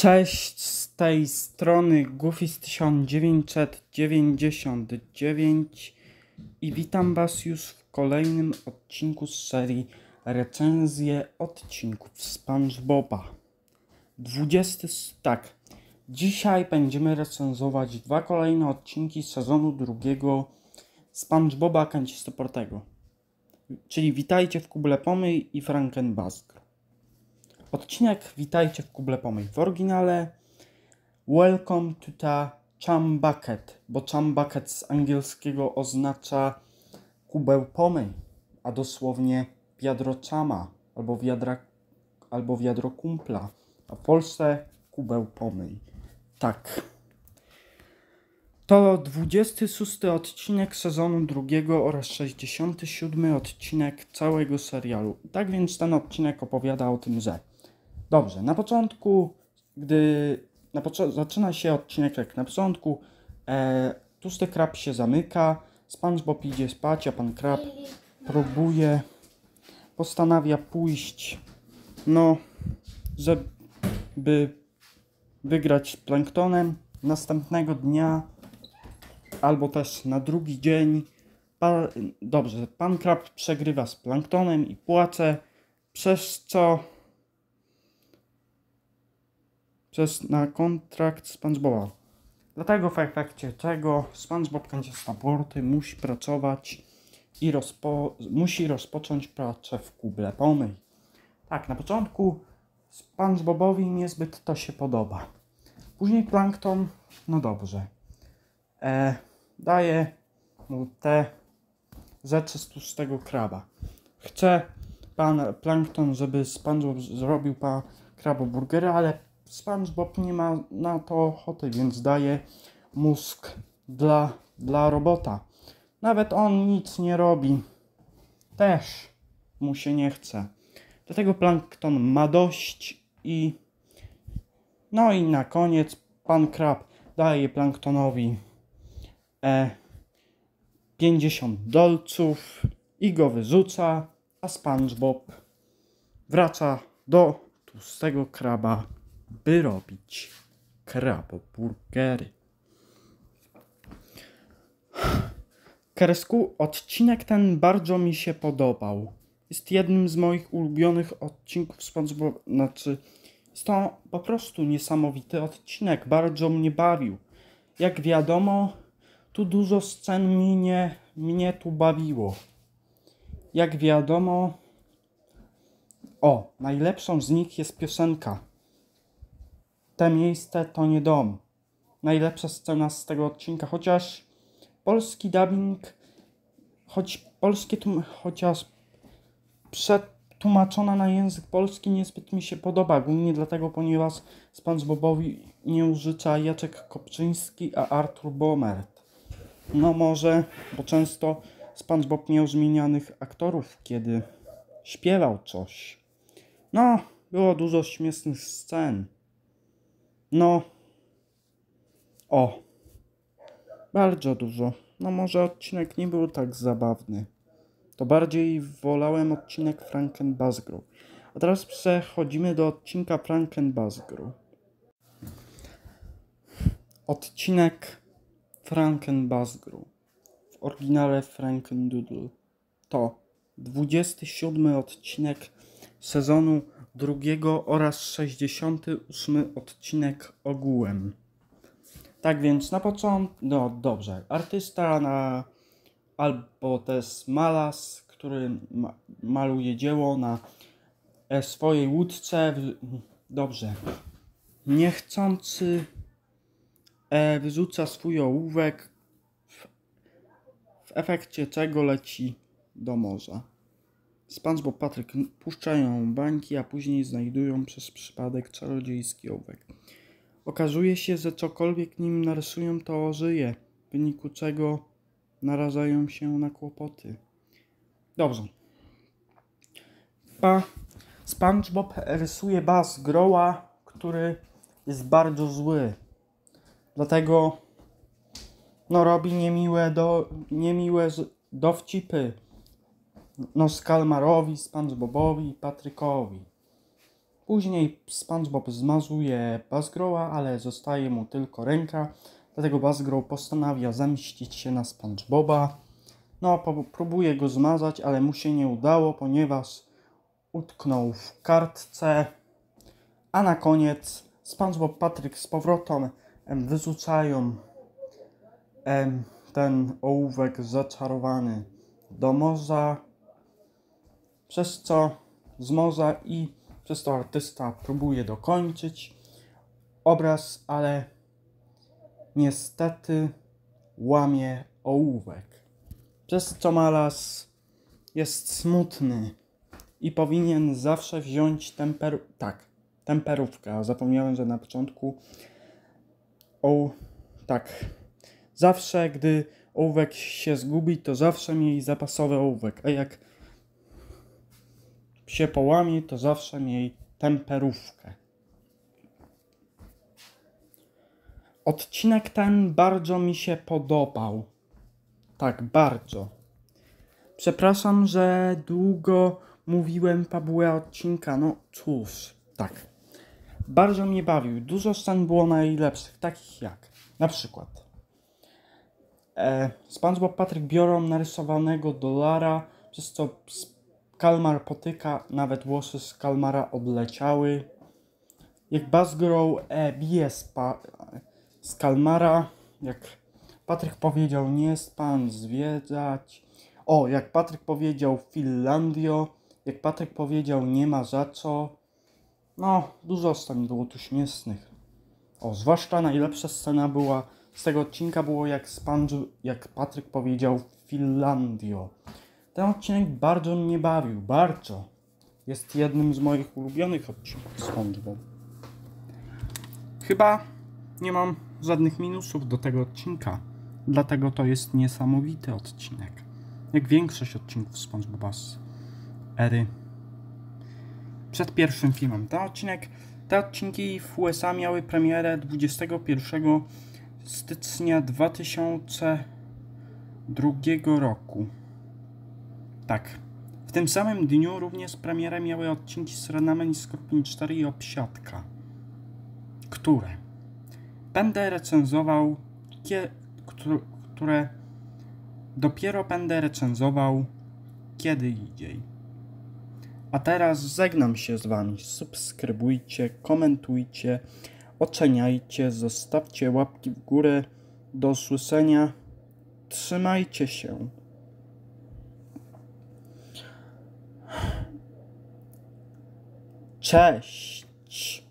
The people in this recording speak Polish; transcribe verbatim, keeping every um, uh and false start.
Cześć, z tej strony Goofy tysiąc dziewięćset dziewięćdziesiąt dziewięć i witam Was już w kolejnym odcinku z serii recenzje odcinków SpongeBoba. dwudziesty, tak, dzisiaj będziemy recenzować dwa kolejne odcinki sezonu drugiego SpongeBoba Kancistoportego, czyli Witajcie w Kuble Pomyj i Frankenbazgr. Odcinek Witajcie w Kuble Pomyj w oryginale Welcome to the Chum Bucket, bo Chum Bucket z angielskiego oznacza kubeł pomyj, a dosłownie wiadro chama albo, wiadra, albo wiadro kumpla, a w Polsce kubeł pomyj. Tak. To dwudziesty szósty odcinek sezonu drugiego oraz sześćdziesiąty siódmy odcinek całego serialu. Tak więc ten odcinek opowiada o tym, że dobrze, na początku, gdy na poc- zaczyna się odcinek jak na początku, e, tłusty krab się zamyka, SpongeBob idzie spać, a pan krab próbuje, postanawia pójść, no, żeby wygrać z planktonem. Następnego dnia, albo też na drugi dzień, pa, dobrze, pan krab przegrywa z planktonem i płacze, przez co przez na kontrakt SpongeBoba. Dlatego w efekcie czego SpongeBob Kancistoporty musi pracować i rozpo, musi rozpocząć pracę w Kuble Pomyj. Tak, na początku SpongeBobowi niezbyt to się podoba. Później Plankton, no dobrze, e, daje mu te rzeczy z tłustego kraba. Chce pan Plankton, żeby SpongeBob zrobił pan kraboburgera, ale SpongeBob nie ma na to ochoty, więc daje mózg dla, dla robota. Nawet on nic nie robi. Też mu się nie chce. Dlatego Plankton ma dość i no i na koniec pan krab daje Planktonowi e, pięćdziesiąt dolców i go wyrzuca, a SpongeBob wraca do tłustego kraba, by robić kraboburgery. Kresku, odcinek ten bardzo mi się podobał. Jest jednym z moich ulubionych odcinków SpongeBob. Znaczy, jest to po prostu niesamowity odcinek. Bardzo mnie bawił. Jak wiadomo, tu dużo scen mnie, mnie tu bawiło. Jak wiadomo, o, najlepszą z nich jest piosenka Te miejsce to nie dom. Najlepsza scena z tego odcinka, chociaż polski dubbing, choć polskie tłum- chociaż przetłumaczona na język polski niezbyt mi się podoba, głównie dlatego, ponieważ SpongeBobowi nie użycza Jacek Kopczyński, a Artur Bomert. No może, bo często SpongeBob miał zmienianych aktorów, kiedy śpiewał coś. No, było dużo śmiesznych scen. No, o, bardzo dużo. No może odcinek nie był tak zabawny. To bardziej wolałem odcinek Frankenbazgru. A teraz przechodzimy do odcinka Frankenbazgru. Odcinek Frankenbazgru, w oryginale Frankendoodle, to dwudziesty siódmy odcinek sezonu drugiego oraz sześćdziesiąty ósmy odcinek ogółem. Tak więc na początku, no dobrze, artysta na, albo też malarz, który ma, maluje dzieło na e, swojej łódce, w, dobrze, niechcący e, wyrzuca swój ołówek, w, w efekcie czego leci do morza. SpongeBob, Patryk puszczają bańki, a później znajdują przez przypadek czarodziejski ołówek. Okazuje się, że cokolwiek nim narysują, to ożyje, w wyniku czego narażają się na kłopoty. Dobrze. Pa SpongeBob rysuje Buzz Growa, który jest bardzo zły. Dlatego no robi niemiłe, do, niemiłe dowcipy. No, Skalmarowi, SpongeBobowi i Patrykowi. Później SpongeBob zmazuje Buzzgrowa, ale zostaje mu tylko ręka. Dlatego Buzzgrow postanawia zemścić się na SpongeBoba. No, próbuje go zmazać, ale mu się nie udało, ponieważ utknął w kartce. A na koniec SpongeBob, Patrick z powrotem em, wyrzucają em, ten ołówek zaczarowany do morza, przez co z morza i przez to artysta próbuje dokończyć obraz, ale niestety łamie ołówek, przez co malarz jest smutny i powinien zawsze wziąć temper... tak, temperówkę. Zapomniałem, że na początku o... tak, zawsze gdy ołówek się zgubi, to zawsze miej zapasowy ołówek, a jak się połamie, to zawsze miej temperówkę. Odcinek ten bardzo mi się podobał. Tak, bardzo. Przepraszam, że długo mówiłem fabułę odcinka. No cóż, tak. Bardzo mnie bawił. Dużo scen było najlepszych, takich jak na przykład e, SpongeBob, Patrick biorą narysowanego dolara, przez co kalmar potyka, nawet włosy z kalmara odleciały. Jak Buzzgrow e, bije spa, z kalmara, jak Patryk powiedział, nie jest pan zwiedzać. O, jak Patryk powiedział Finlandio, jak Patryk powiedział nie ma za co. No, dużo scen było tu śmiesznych. O, zwłaszcza najlepsza scena była z tego odcinka było jak Sponge, jak Patryk powiedział Finlandio. Ten odcinek bardzo mnie bawił, bardzo. Jest jednym z moich ulubionych odcinków SpongeBob. Chyba nie mam żadnych minusów do tego odcinka. Dlatego to jest niesamowity odcinek. Jak większość odcinków SpongeBoba z ery przed pierwszym filmem. Ten odcinek, te odcinki w U S A miały premierę dwudziestego pierwszego stycznia dwa tysiące drugiego roku. Tak. W tym samym dniu również premierę miały odcinki Srenamen i Skorpion cztery i Obsiadka, które będę recenzował, kie, które dopiero będę recenzował kiedy indziej. A teraz żegnam się z wami. Subskrybujcie, komentujcie, oceniajcie, zostawcie łapki w górę. Do usłyszenia. Trzymajcie się. Cześć.